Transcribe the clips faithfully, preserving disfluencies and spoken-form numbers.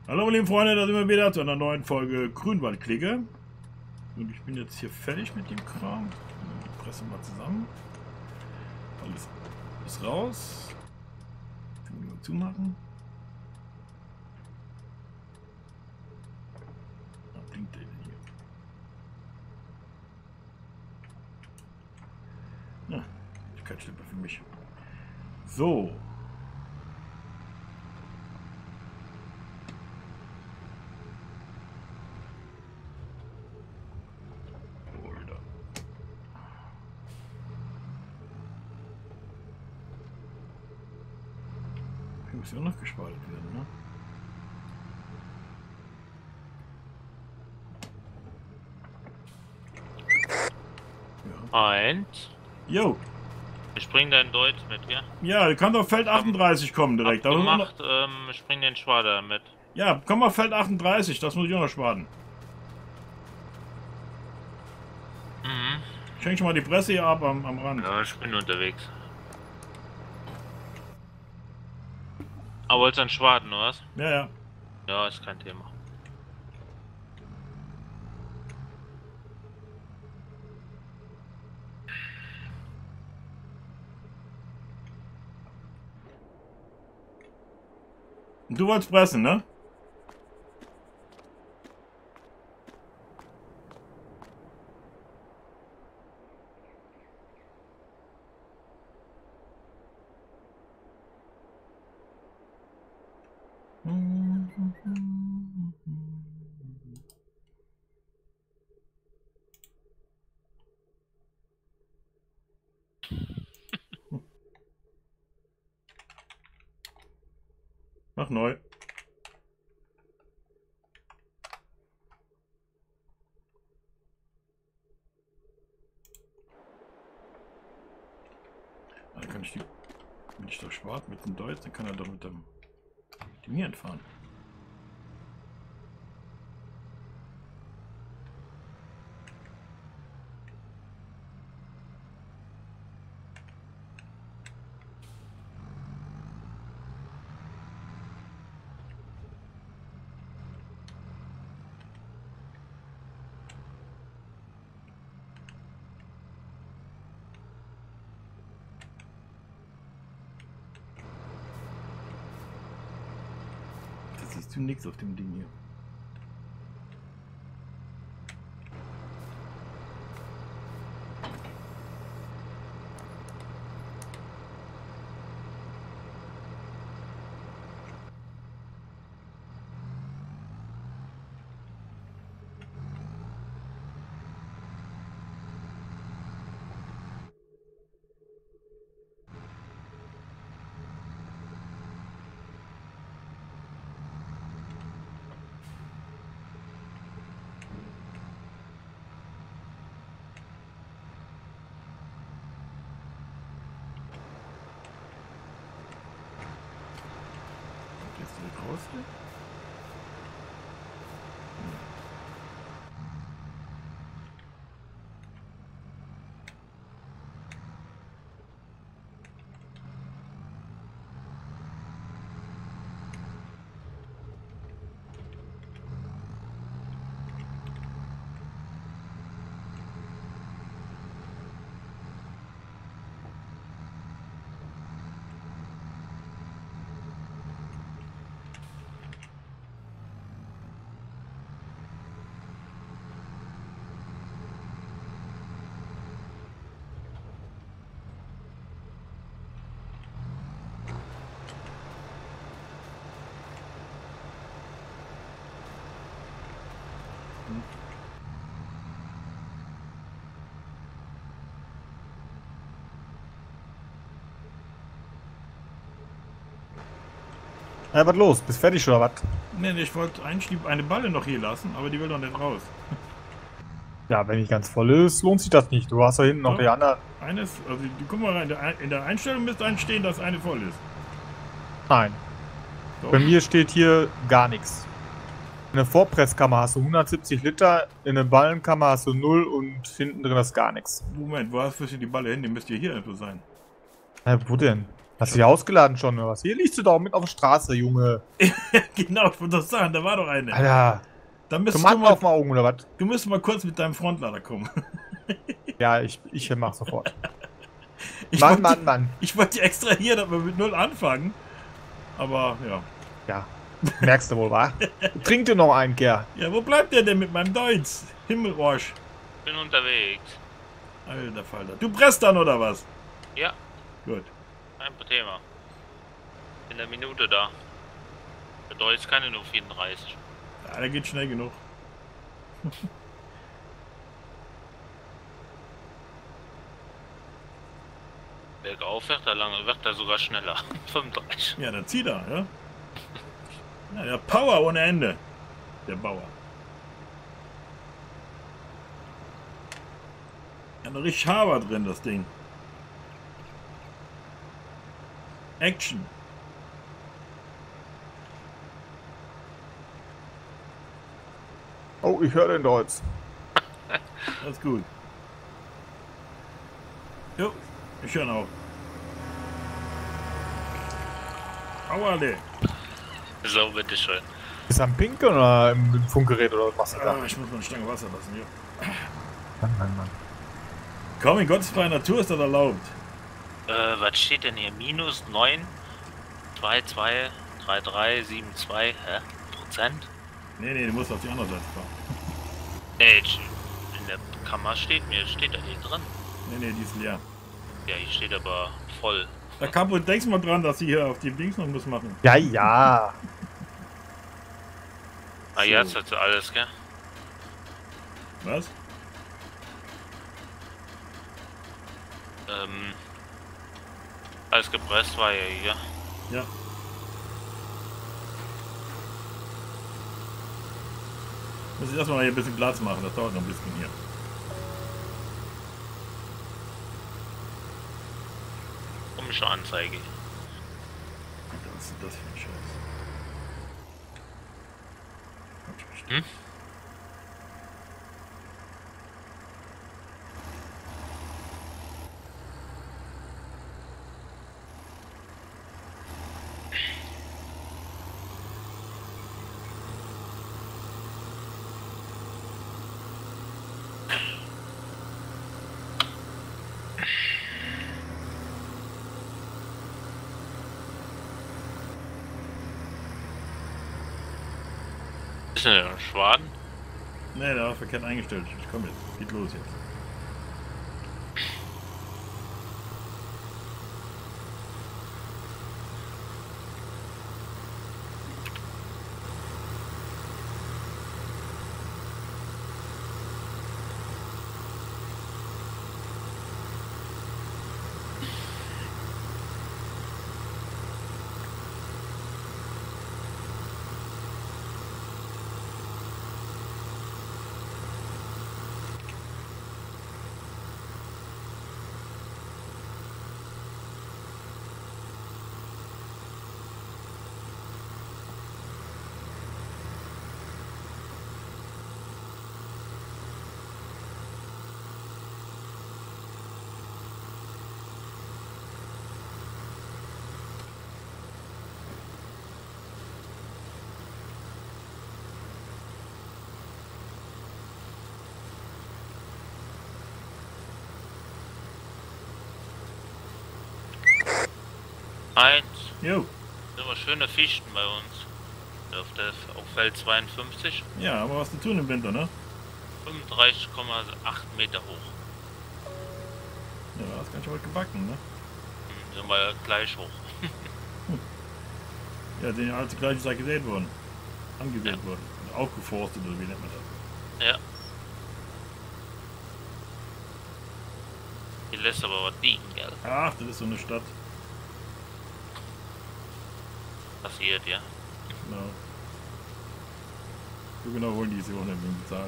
Hallo meine lieben Freunde, da sind wir wieder zu einer neuen Folge Grünwaldklicke. Und ich bin jetzt hier fertig mit dem Kram. Die Presse mal zusammen. Alles ist raus. Können wir mal zumachen. Da blinkt der hier. Ja, kein Schlipper für mich. So. Muss ja noch gespalten werden, ne? Ja. Eins. Jo. Ich bring deinen Deutsch mit, ja? Ja, du kannst auf Feld achtunddreißig kommen direkt. Gemacht, ähm, ich bring den Schwader mit. Ja, komm auf Feld achtunddreißig, das muss ich auch noch schwaden. Mhm. Schenk schon mal die Presse hier ab am, am Rand. Ja, ich bin unterwegs. Aber wolltest du einen Schwaden, oder was? Ja, ja. Ja, ist kein Thema. Du wolltest pressen, ne? Mach neu. Dann kann ich die, wenn ich doch schwarz mit dem Deutsch, dann kann er doch mit dem Ding hier entfahren. Da siehst du nichts auf dem Ding hier. Jetzt direkt raus hier. Ja, was los? Bist fertig oder was? Ne, ich wollte eigentlich eine Balle noch hier lassen, aber die will doch nicht raus. Ja, wenn nicht ganz voll ist, lohnt sich das nicht. Du hast da hinten noch Doch. die anderen. Eines, also die, guck mal rein, in der, in der Einstellung müsste einstehen, dass eine voll ist. Nein. Doch. Bei mir steht hier gar nichts. In der Vorpresskammer hast du hundertsiebzig Liter, in der Ballenkammer hast du null und hinten drin ist gar nichts. Moment, wo hast du die Balle hin? Die müsste hier hier irgendwo sein. Hä, wo denn? Hast du die ausgeladen schon oder was? Hier liegst du doch mit auf der Straße, Junge. Genau, ich wollte das sagen, da war doch eine. Alter. Da müsstest du Tomaten mal, auf den Augen oder was? du müsstest mal kurz mit deinem Frontlader kommen. Ja, ich, ich mach sofort. Ich Mann, wollte, Mann, Mann. Ich wollte extra hier, dass wir mit Null anfangen. Aber ja. Ja, merkst du wohl, wa? Trink dir noch einen, Kerl. Ja, wo bleibt der denn mit meinem Deutsch? Himmelrosch. Bin unterwegs. Alter Falter. Du presst dann oder was? Ja, Gut. kein Thema. In der Minute da. Bedeutet keine nur vierunddreißig. Ja, der geht schnell genug. Bergauf wird er lange, wird er sogar schneller. fünfunddreißig. Ja, dann zieht er, ja. Ja, der Power ohne Ende. Der Bauer. Ja, da richtig Haber drin, das Ding. Action. Oh, ich höre den Deutsch. Das ist gut. Jo, ich höre auch. Auerle. So, bitteschön. Ist er am Pinkeln oder im Funkgerät oder was machst du da? Ah, ich muss mal eine Stange Wasser lassen, jo. Mann, Mann, Mann. Komm, in Gottes freie Natur ist das erlaubt. Äh, was steht denn hier? Minus neun, zwei, zwei, drei, drei, sieben, zwei, hä? Prozent? Nee, nee, du musst auf die andere Seite fahren. Nee, in der Kammer steht mir, steht da hier drin. Nee, nee, die ist leer. Ja, hier steht aber voll. Da Capo, denkst mal dran, dass sie hier auf die Dings noch muss machen. Ja, ja. Ah, So. jetzt hat sie alles, gell? Was? Ähm. Alles gepresst war ja hier. Ja. Muss ich erstmal hier ein bisschen Platz machen, das dauert noch ein bisschen hier. Komische Anzeige. Was ist denn das für ein Scheiß? Hm? Ist denn der Schwaden? Nee, der war verkehrt eingestellt. Ich komm jetzt. Geht los jetzt. Eins. Jo. Sind immer schöne Fichten bei uns. Auf der auf Feld zweiundfünfzig. Ja, aber was zu tun im Winter, ne? fünfunddreißig Komma acht Meter hoch. Ja, das ist ganz schön weit gebacken, ne? Hm, sind wir gleich hoch. Ja, sind ja alle zur gleichen Zeit gesät worden. Angesät Ja. worden. Aufgeforstet oder wie nennt man das? Ja. Hier lässt aber was liegen, gell? Ach, das ist so eine Stadt. Passiert, ja. Genau. So genau wollen die sie auch nicht bezahlen.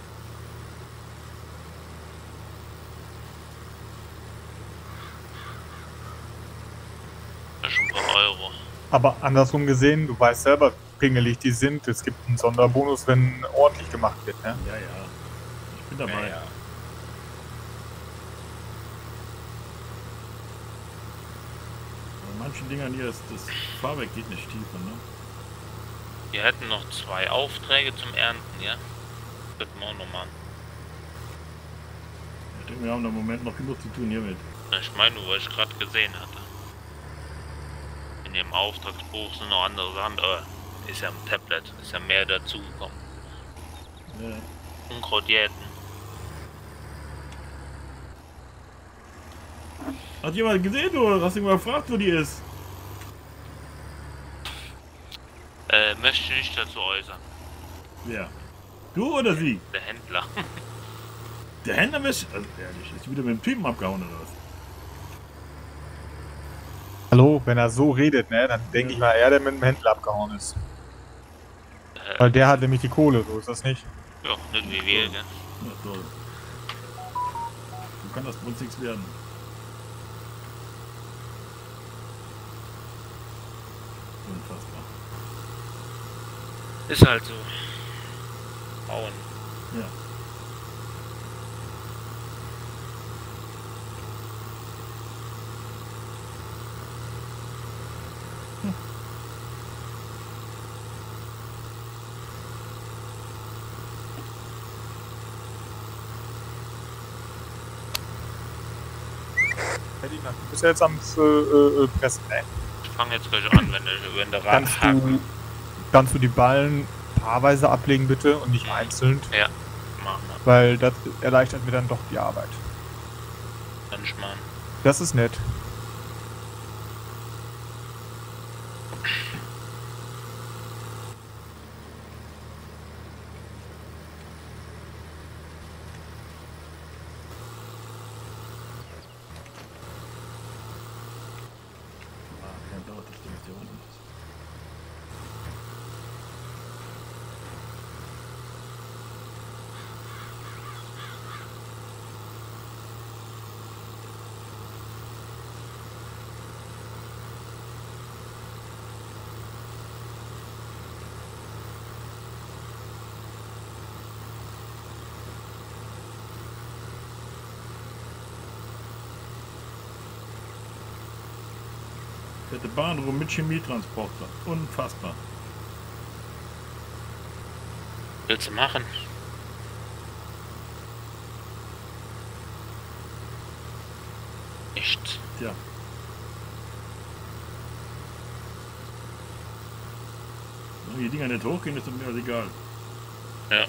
Das ist schon ein paar Euro. Aber andersrum gesehen, du weißt selber, wie pingelig die sind. Es gibt einen Sonderbonus, wenn ordentlich gemacht wird, ne? Ja, ja. Ich bin dabei. Ja, ja. Dann manchen Dingern hier ist das Fahrwerk geht nicht tiefer, ne? Wir hätten noch zwei Aufträge zum Ernten, ja? Könnten wir auch noch machen. Ich denke, wir haben da im Moment noch genug zu tun hiermit. Ich meine, nur, was ich gerade gesehen hatte. In dem Auftragsbuch sind noch andere Sachen. Äh, ist ja im Tablet, ist ja mehr dazugekommen. Ja. Unkraut jäten. Hat jemand gesehen oder hast du mal gefragt, wo die ist? Äh, möchte ich nicht dazu äußern. Ja. Du oder sie? Der Händler. Der Händler ist. Also ehrlich, ist wieder mit dem Typen abgehauen oder was? Hallo, wenn er so redet, ne, dann denke ich mal eher, der mit dem Händler abgehauen ist. Äh, Weil der hat nämlich die Kohle, so ist das nicht. ja, nicht wie wir, gell? Na toll. So kann das bei uns nichts werden. Unfassbar. Ist halt so. Bauen. Ja. Ferdinand, du bist ja jetzt am äh, äh, Pressen, ne? Ich fange jetzt gleich an, wenn der, wenn der Rad Kannst du, kannst du die Ballen paarweise ablegen bitte und nicht einzeln? Ja, machen wir. Weil das erleichtert mir dann doch die Arbeit. Kann ich machen. Das ist nett. Ah, wie lange dauert das Ding, bis der unten ist? Fette Bahn rum mit Chemietransporter. Unfassbar. Willst du machen? Nicht. Tja. Wenn die Dinger nicht hochgehen, ist mir alles egal. Ja.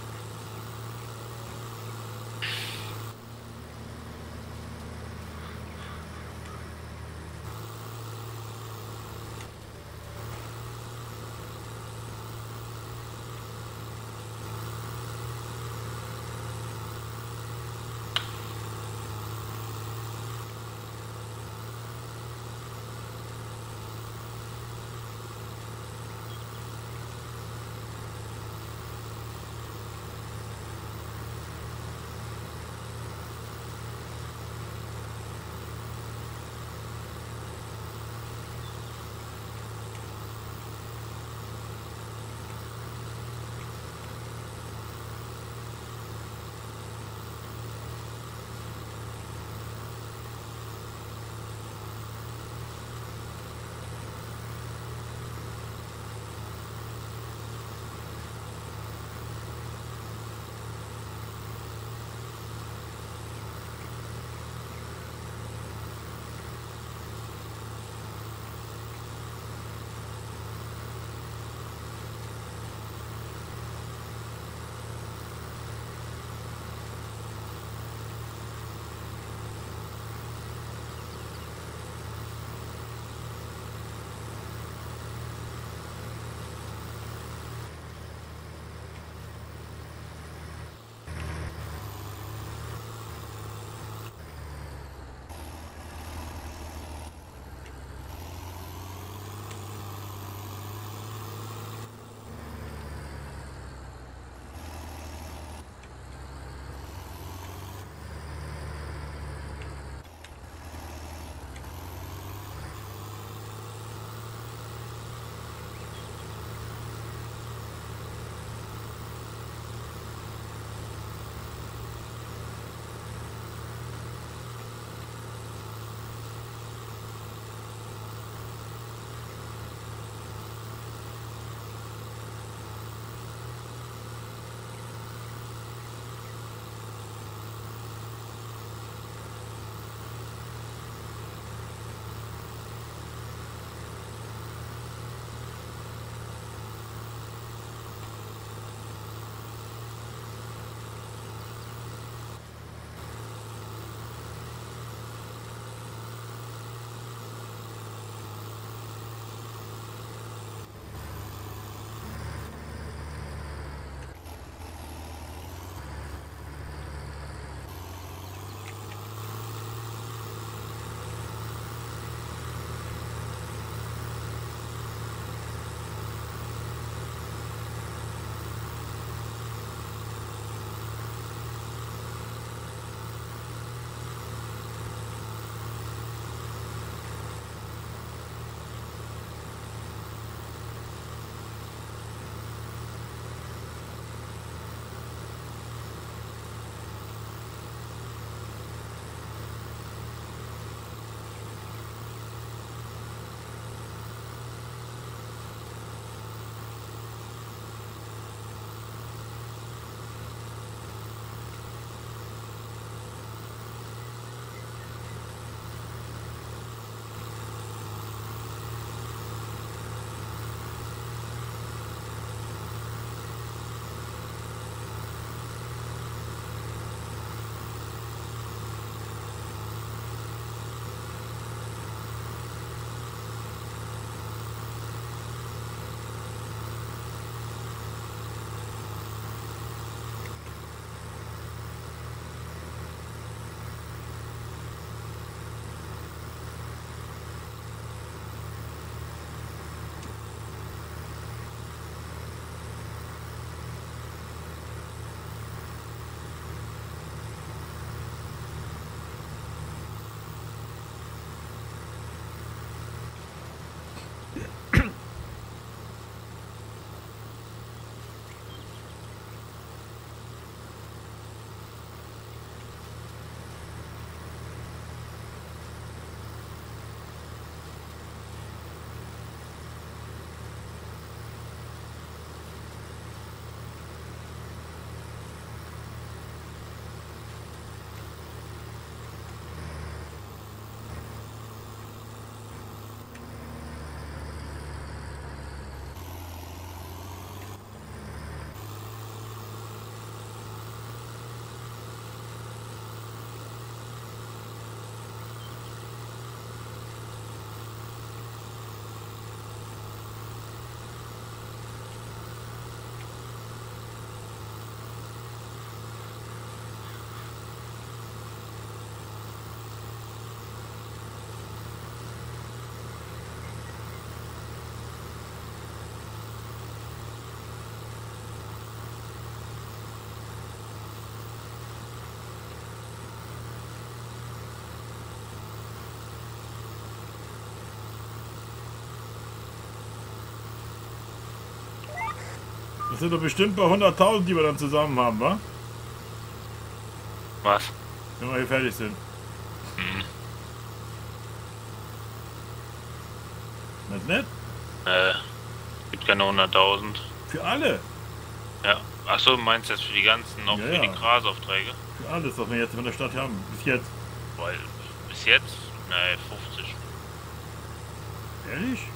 Das sind doch bestimmt bei hunderttausend, die wir dann zusammen haben, wa? Was? Wenn wir hier fertig sind. Hm. Das ist nett. Äh, gibt keine hunderttausend. Für alle. Ja. Achso, du meinst jetzt für die ganzen, noch Ja, für ja. die Grasaufträge? Für alles, was wir jetzt von der Stadt haben. Bis jetzt. Weil bis jetzt, ne, fünfzig. Ehrlich?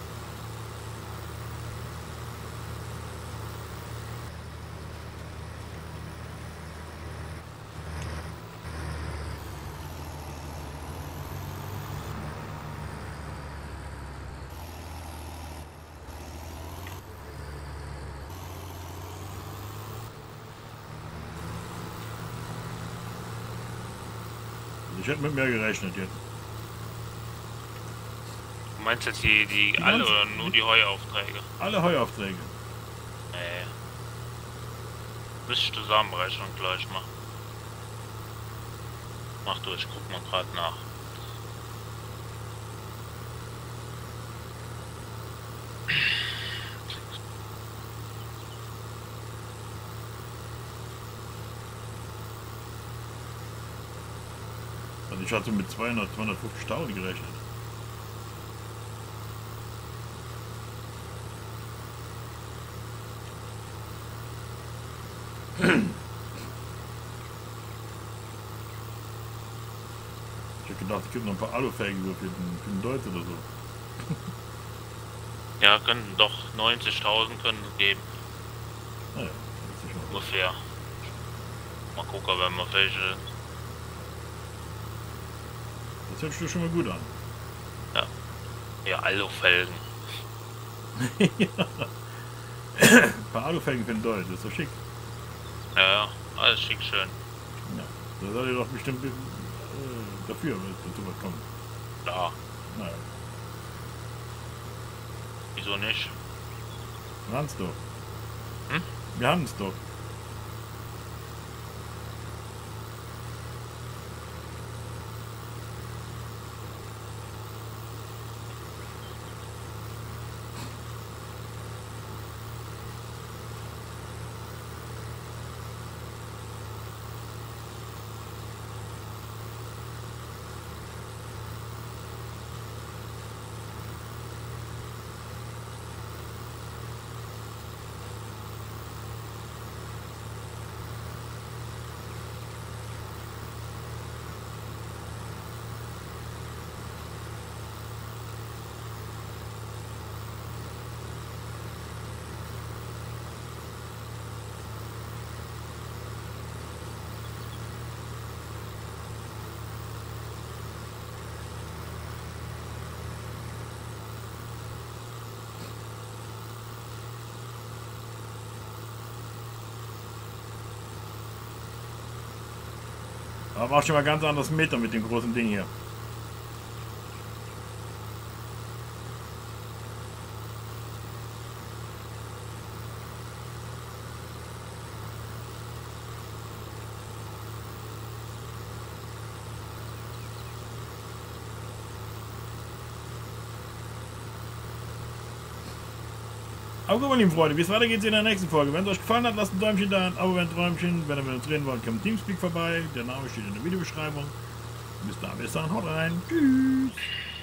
Ich hätte mit mehr gerechnet jetzt. Du meinst jetzt die, die, Die alle ganzen- oder nur die Heuaufträge? Alle Heuaufträge. Nee. Müsste ich zusammenrechnen gleich mal. Mach du, ich guck mal gerade nach. Also ich hatte mit zweihundert, zweihundertfünfzigtausend gerechnet. Ich hab gedacht, es gibt noch ein paar Alufelgen so für den, für den Deutsch oder so. Ja, könnten doch neunzigtausend können es geben. Naja, das ist nicht mal. Ungefähr. Mal gucken, wenn wir welche. Das hört sich schon mal gut an. Ja, Alufelgen. Ein paar Alufelgen für den Deutsch, das ist doch schick. Ja, ja, alles schick schön. Ja, da seid ihr doch bestimmt äh, dafür, wenn es dazu was kommt. Klar, Naja, wieso nicht? wir haben's doch. Hm? Wir haben's doch. Aber auch schon mal ganz anderes Meter mit dem großen Ding hier. Aber gut, meine lieben Freunde, wie es weitergeht, in der nächsten Folge. Wenn es euch gefallen hat, lasst ein Däumchen da, ein Abo, ein Träumchen. Wenn ihr mit uns reden wollt, kommt Teamspeak vorbei. Der Name steht in der Videobeschreibung. Bis dann, bis dann, haut rein. Tschüss.